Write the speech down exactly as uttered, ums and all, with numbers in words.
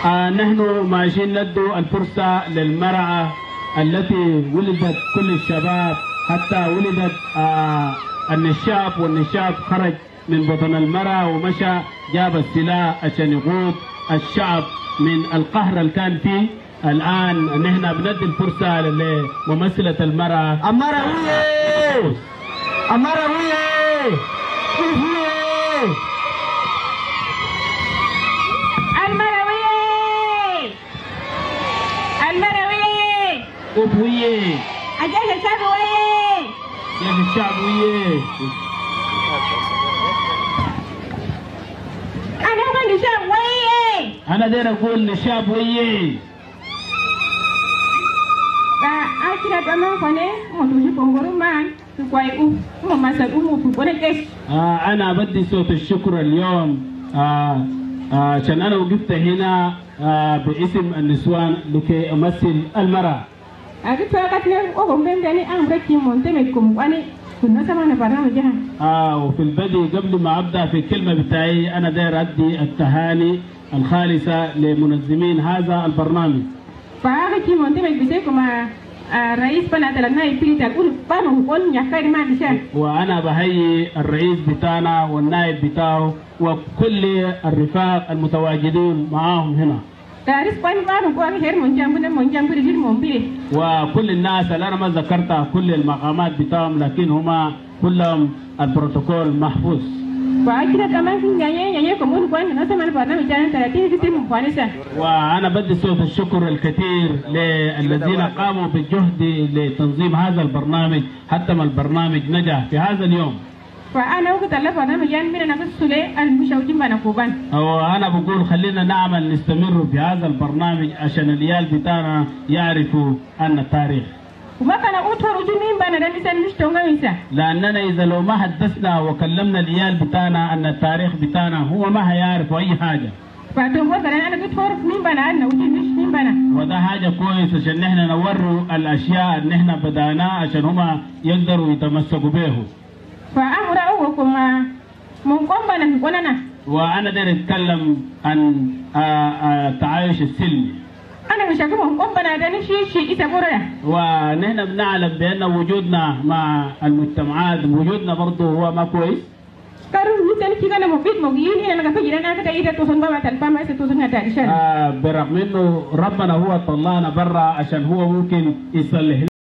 آه نحن ماشيين ندو الفرصة للمرأة التي ولدت كل الشباب، حتى ولدت آه النشاب، والنشاب خرج من بطن المرأة ومشى جاب السلاح عشان يقود الشعب من القهر اللي كان فيه. الآن نحن بندي الفرصة لممثلة المرأة. أمارة ويه أمارة ويه المروية المروية ويه أجل الشعب ويه جيش الشعب ويه. أنا أقول الشعب ويه أنا داير أقول للشعب ويه. فأكيد كمان فني مطوشي بونغورو مان تقوي أو مما سأقوم بفوقنا كيش. أنا بدي صوت الشكر اليوم آه عشان أنا وقفت هنا آه باسم النسوان لكي أمثل المرأة. أكيد فأكيد أقوم بيني أنا بركي منتمكم وأنا كنا سمعنا برنامجها. آه وفي البدء قبل ما أبدأ في الكلمة بتاعي أنا داير أدي التهاني الخالصة لمنظمين هذا البرنامج. فأكيد منتمك بسيكم الرئيس بنا تلنا يبتدي تقول بانو كون يكاد ما نشان. وأنا بهيئ الرئيس بتاعنا والنائب بتاعه وكل الرفاق المتواجدين معاهم هنا. تعرف بان بانو كون غير منجم بنا منجم برجل ممبري. وكل الناس اللي أنا ما ذكرتها كل المقامات بتاعهم لكن هما كلهم البروتوكول محفوظ. فأكيد كمان في نيا نيا كمان كون ناس ما نبغى جانا ثلاثين ستين مفانسة. وأنا بدي صوت الشكر الكثير للذين قاموا بالجهد لتنظيم هذا البرنامج حتى ما البرنامج نجح في هذا اليوم. فأنا وقت الله برنامج يعني من نفس سلة المشاهدين بنكوبان. وأنا بقول خلينا نعمل نستمر في هذا البرنامج عشان العيال بتاعنا يعرفوا أن التاريخ. وما كان أوتور وجمين بنا ده مثال مش تونغ مثال. لأننا إذا لو ما حدثنا وكلمنا العيال بتاعنا أن التاريخ بتاعنا هو ما هيعرف أي حاجة. فاتوم قلت أنا أنا بتفرق مين بنا أنا وجي مش مين بنا. وده حاجة كويس عشان نحن نوروا الأشياء اللي نحن بدأناها عشان هما يقدروا يتمسكوا به. فأمر أوكم من قم بنا كوننا. وأنا داير أتكلم عن التعايش السلمي. أنا مش هقول من قم بنا ده نشي شيء إتبورة. ونحن بنعلم بأن وجودنا مع المجتمعات وجودنا برضه هو ما كويس. كارو مثال كي كنا مفيد مغيين أنا كفاية أنا كده إذا توصل بابا تلفا ما ستوصل هذا إن شاء الله. برغم إنه ربنا هو طلعنا برا عشان هو ممكن يصلح